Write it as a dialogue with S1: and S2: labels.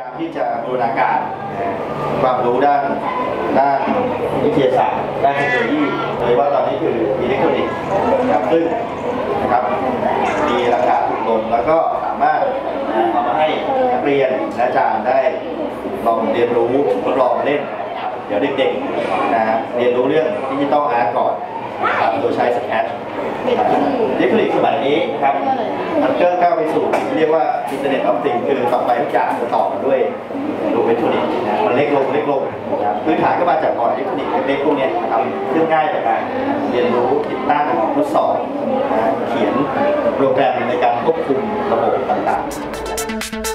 S1: ายามที่จะบูรณาการความรู้ด้านวิทยาศาสตร์ด้านเทคโนโลยีโดยว่าตอนนี้คืออิเล็กทรอนิกส์นะครับซึ่งนะครับมีราคาถูกลงแล้วก็สามารถเอามาให้นักเรียนและอาจารย์ได้ลองเรียนรู้ทดลองเล่นเดี๋ยวเด็กๆนะเรียนรู้เรื่องดิจิตอลอาร์ตก่อนนะครับโดยใช้สแคทอิเล็กทรอนิกส์สมัยนี้ครับมันก็ก้าวไปสู่เรียกว่าอินเทอร์เน็ตออฟสิ่งคือต่อไปทุกอย่างจะต่อกันด้วยรูปอิเล็กทรอนิกส์มันเล็กลงนะครับพื้นฐานก็มาจากก่อนอิเล็กทรอนิกส์เล็กๆพวกนี้ทำเรื่องง่ายต่อการเรียนรู้ติดตั้งทดสอบเขียนโปรแกรมในการควบคุมระบบต่างๆ